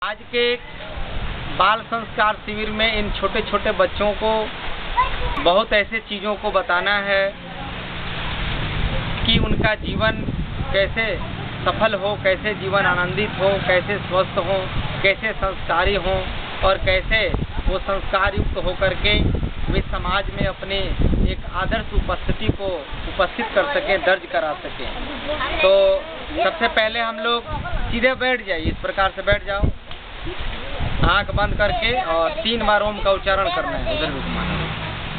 आज के बाल संस्कार शिविर में इन छोटे छोटे बच्चों को बहुत ऐसे चीज़ों को बताना है कि उनका जीवन कैसे सफल हो, कैसे जीवन आनंदित हो, कैसे स्वस्थ हो, कैसे संस्कारी हो और कैसे वो संस्कार युक्त होकर के वे समाज में अपने एक आदर्श उपस्थिति को उपस्थित कर सकें, दर्ज करा सकें। तो सबसे पहले हम लोग सीधे बैठ जाइए, इस प्रकार से बैठ जाओ, आंख बंद करके और 3 बार ओम का उच्चारण करना है। उधर भी घुमाना है।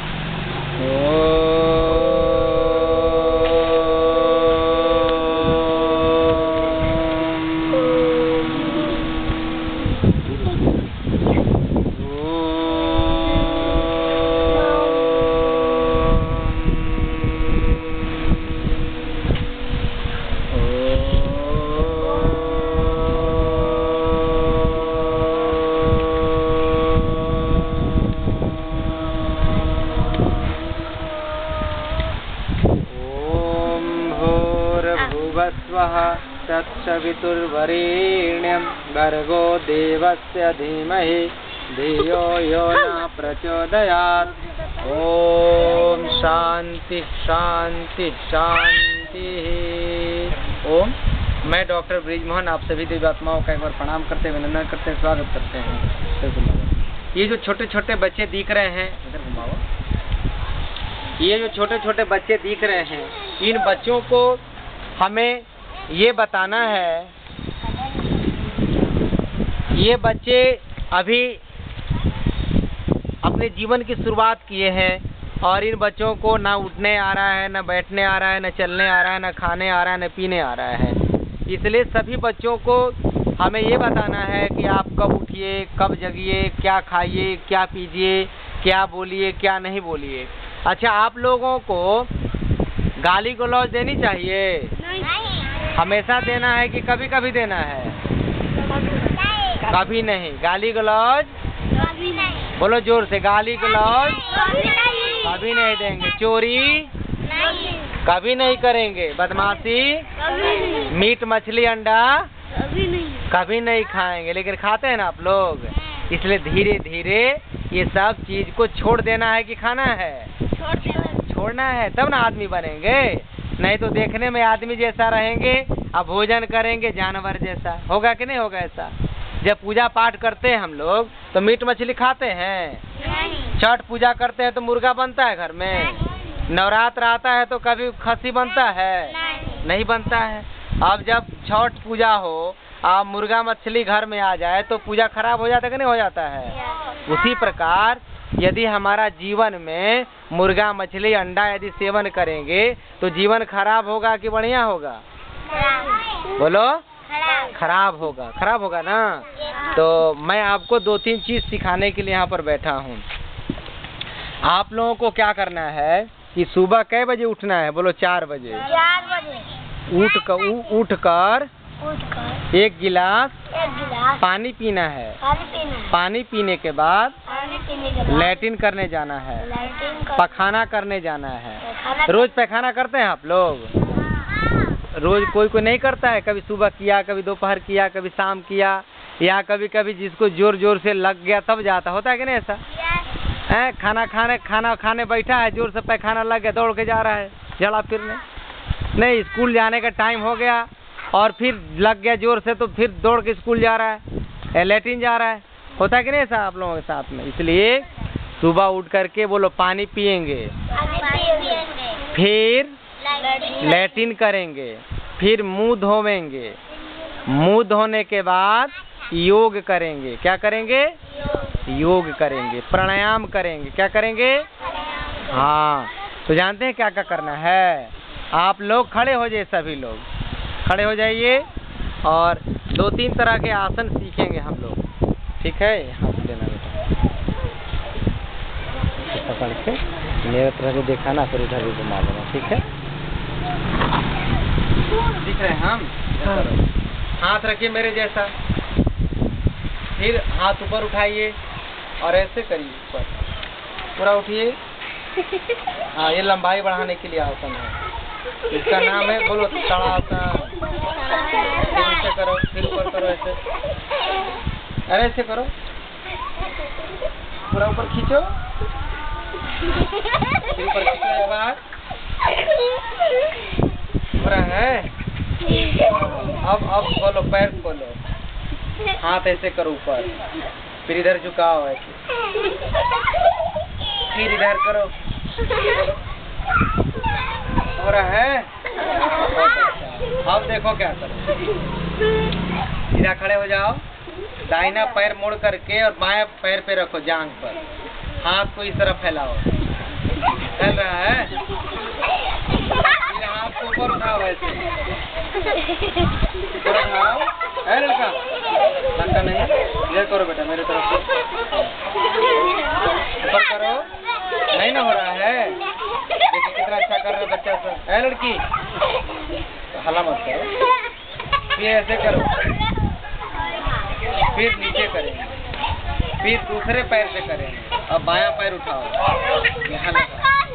तत्सवितुर्वरेण्यं भर्गो देवस्य धीमहि धियो यो न प्रचोदयात्। ओम शांति शांति शांति। ओम। मैं डॉक्टर ब्रिजमोहन आप सभी देवात्माओं का एक बार प्रणाम करते हैं, वंदना करते हैं, स्वागत करते हैं। ये जो छोटे छोटे बच्चे दिख रहे हैं, इधर घुमाओ, ये जो छोटे छोटे बच्चे दिख रहे हैं, इन बच्चों को हमें ये बताना है, ये बच्चे अभी अपने जीवन की शुरुआत किए हैं और इन बच्चों को ना उठने आ रहा है, ना बैठने आ रहा है, ना चलने आ रहा है, ना खाने आ रहा है, ना पीने आ रहा है। इसलिए सभी बच्चों को हमें ये बताना है कि आप कब उठिए, कब जगिए, क्या खाइए, क्या पीजिए, क्या बोलिए, क्या नहीं बोलिए। अच्छा, आप लोगों को गाली गलौज देनी चाहिए? नहीं। हमेशा देना है कि कभी कभी देना है? कभी नहीं। गाली गलौज कभी नहीं। बोलो जोर से, गाली गलौज कभी नहीं देंगे। चोरी नहीं, कभी नहीं करेंगे। बदमाशी कभी नहीं। मीट मछली अंडा कभी नहीं खाएंगे। लेकिन खाते हैं ना आप लोग, इसलिए धीरे धीरे ये सब चीज को छोड़ देना है कि खाना है? छोड़ना है, तब ना आदमी बनेंगे। नहीं तो देखने में आदमी जैसा रहेंगे, अब भोजन करेंगे जानवर जैसा। होगा कि नहीं होगा ऐसा? जब पूजा पाठ करते हैं हम लोग तो मीट मछली खाते हैं? छठ पूजा करते हैं तो मुर्गा बनता है घर में? नवरात्र आता है तो कभी खस्सी बनता है? नहीं बनता है। अब जब छठ पूजा हो अब मुर्गा मछली घर में आ जाए तो पूजा खराब हो जाता है कि नहीं हो जाता है? उसी प्रकार यदि हमारा जीवन में मुर्गा मछली अंडा यदि सेवन करेंगे तो जीवन खराब होगा कि बढ़िया होगा? बोलो, खराब होगा। खराब होगा ना? तो मैं आपको 2-3 चीज सिखाने के लिए यहाँ पर बैठा हूँ। आप लोगों को क्या करना है कि सुबह कै बजे उठना है? बोलो 4 बजे। 4 बजे उठकर 1 गिलास पानी पीना है। पानी पीने के बाद लैट्रिन करने जाना है, पखाना करने जाना है। रोज पैखाना करते हैं आप लोग? रोज कोई नहीं करता है। कभी सुबह किया, कभी दोपहर किया, कभी शाम किया, या कभी कभी जिसको जोर जोर से लग गया तब जाता। होता है कि नहीं ऐसा? खाना खाने बैठा है, जोर से पैखाना लग गया, दौड़ के जा रहा है जड़ा फिरने। नहीं, स्कूल जाने का टाइम हो गया और फिर लग गया जोर से तो फिर दौड़ के स्कूल जा रहा है, लैट्रिन जा रहा है। होता है कि नहीं ऐसा आप लोगों के साथ में? इसलिए सुबह उठ करके बोलो पानी पिएंगे, फिर लैट्रिन करेंगे, फिर मुंह धोवेंगे, मुंह धोने के बाद योग करेंगे। क्या करेंगे? योग करेंगे, प्राणायाम करेंगे। क्या करेंगे? हाँ, तो जानते हैं क्या क्या करना है? आप लोग खड़े हो जाइए, सभी लोग खड़े हो जाइए और 2-3 तरह के आसन सीखेंगे हम लोग। ठीक है? हाथ देना बेटा, पकड़ के मेरे तरह से दिखाना, फिर उधर भी घुमा देना। ठीक है? दिख रहे हैं हम? हाथ रखिए मेरे जैसा, फिर हाथ ऊपर उठाइए और ऐसे करिए, ऊपर पूरा उठिए। हाँ, ये लंबाई बढ़ाने के लिए आसन है। इसका नाम है, बोलो, तड़ासन। फिर नीचे करो, फिर ऊपर करो, ऐसे अरे ऐसे करो, पूरा ऊपर खींचो, ऊपर खींचो एक बार, पूरा है। अब खोलो, पैर खोलो, हाथ ऐसे करो ऊपर, फिर इधर झुकाओ ऐसे, फिर इधर करो, हो रहा है। अब देखो क्या करो, सीधा खड़े हो जाओ, दाहिना पैर मोड़ करके और बाएं पैर पे रखो जांघ पर, हाथ को इस तरफ फैलाओ, चल रहा है। फिर हाथ को ऊपर उठाओ ऐसे, ऊपर उठाओ, है लड़का, लड़का नहीं, इधर करो बेटा मेरे तरफ से, ऊपर करो, नहीं ना हो रहा है। देखिए कितना अच्छा कर रहा है बच्चा सब, है लड़की, तो हल्ला मत करो। फिर ऐसे करो, फिर नीचे करेंगे, फिर दूसरे पैर से करेंगे, अब बायां पैर उठाओ, यहाँ लगा,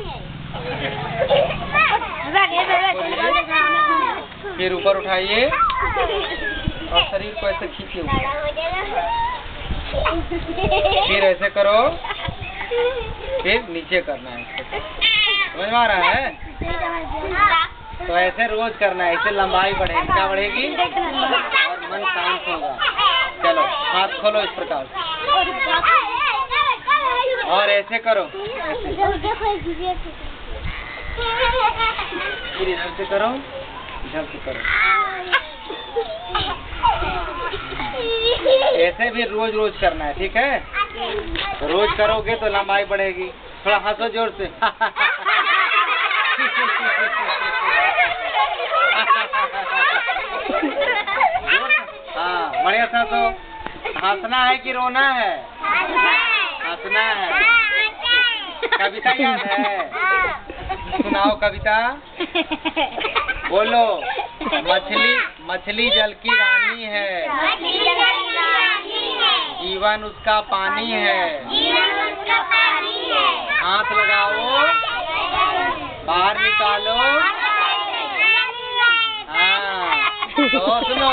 फिर ऊपर उठाइए और शरीर को ऐसे खींचिए ऊपर, फिर ऐसे करो, फिर नीचे करना है, समझ में आ रहा है। तो ऐसे रोज करना है, इससे लंबाई बढ़ेगी, क्या बढ़ेगी और मन शांत होगा। चलो हाथ खोलो इस प्रकार से, और ऐसे करो, ऐसे फिर इधर से करो, इधर से करो, ऐसे भी रोज रोज करना है, ठीक है। तो रोज करोगे तो लंबाई बढ़ेगी। थोड़ा हंसो जोर से। हाँ बढ़िया था। तो हंसना है कि रोना है? हंसना है। कविता याद है? सुनाओ कविता। बोलो। मछली जल की रानी है, जीवन उसका पानी है। हाथ लगाओ, बाहर निकालो। हाँ तो सुनो,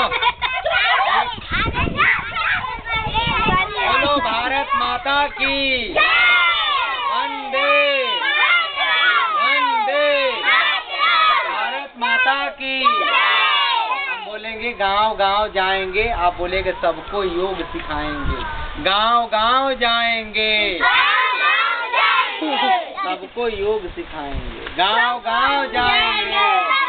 बोलो भारत माता की वंदे वंदे, भारत माता की। हम बोलेंगे गांव गांव जाएंगे, आप बोलेंगे सबको योग सिखाएंगे। गांव गांव जाएंगे, सबको योग सिखाएंगे। गांव गांव जाएंगे,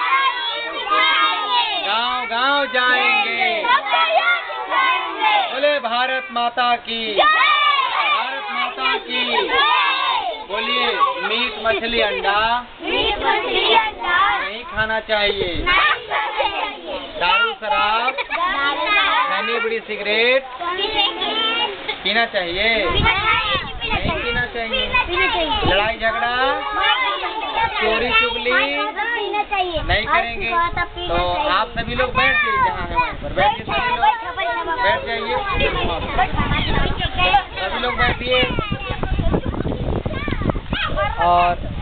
गांव गांव जाएंगे। बोले भारत माता की, भारत माता की। बोलिए मीट मछली अंडा नहीं खाना चाहिए। दारू शराब खैनी बीड़ी सिगरेट पीना चाहिए, नहीं पीना चाहिए। लड़ाई झगड़ा चोरी चुगली नहीं करेंगे। तो आप सभी लोग बैठ जाइए, जहाँ है वहाँ पर बैठिए। सभी लोग बैठ जाइए, सभी लोग बैठिए। और